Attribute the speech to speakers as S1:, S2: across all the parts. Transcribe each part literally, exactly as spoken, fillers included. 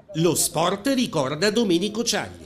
S1: Lo sport ricorda Domenico Ciaglia.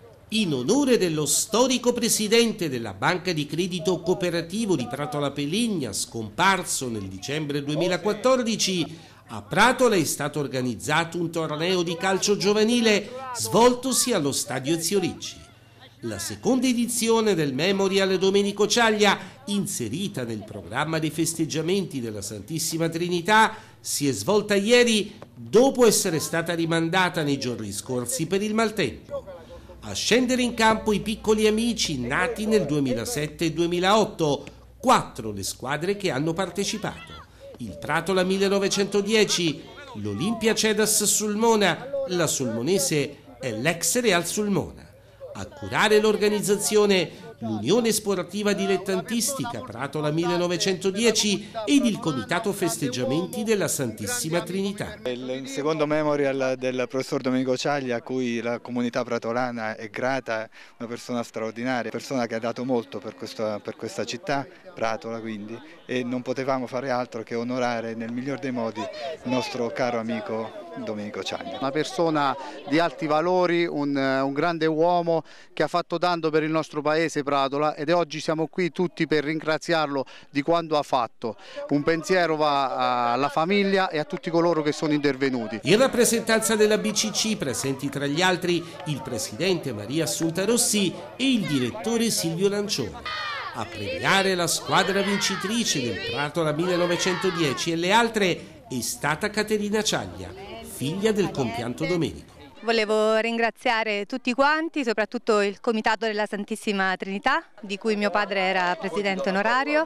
S1: In onore dello storico presidente della Banca di Credito Cooperativo di Pratola Peligna, scomparso nel dicembre duemilaquattordici, a Pratola è stato organizzato un torneo di calcio giovanile svoltosi allo stadio Ezio Ricci. La seconda edizione del Memorial Domenico Ciaglia, inserita nel programma dei festeggiamenti della Santissima Trinità, si è svolta ieri dopo essere stata rimandata nei giorni scorsi per il maltempo. A scendere in campo i piccoli amici nati nel duemilasette e duemilaotto, quattro le squadre che hanno partecipato: il Pratola millenovecentodieci, l'Olimpia Cedas Sulmona, la Sulmonese e l'ex Real Sulmona. A curare l'organizzazione l'Unione Sportiva Dilettantistica Pratola millenovecentodieci ed il Comitato Festeggiamenti della Santissima Trinità.
S2: Il secondo memorial del professor Domenico Ciaglia, a cui la comunità pratolana è grata, una persona straordinaria, persona che ha dato molto per questa, per questa città, Pratola quindi, e non potevamo fare altro che onorare nel miglior dei modi il nostro caro amico Domenico Ciaglia.
S3: Una persona di alti valori, un, un grande uomo che ha fatto tanto per il nostro paese Pratola, ed oggi siamo qui tutti per ringraziarlo di quanto ha fatto. Un pensiero va alla famiglia e a tutti coloro che sono intervenuti.
S1: In rappresentanza della B C C, presenti tra gli altri il presidente Maria Assunta Rossi e il direttore Silvio Lancione. A premiare la squadra vincitrice del Pratola millenovecentodieci e le altre è stata Caterina Ciaglia, figlia del compianto Domenico.
S4: Volevo ringraziare tutti quanti, soprattutto il Comitato della Santissima Trinità, di cui mio padre era presidente onorario.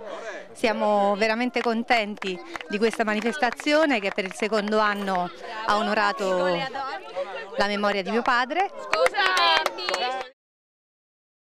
S4: Siamo veramente contenti di questa manifestazione che per il secondo anno ha onorato la memoria di mio padre.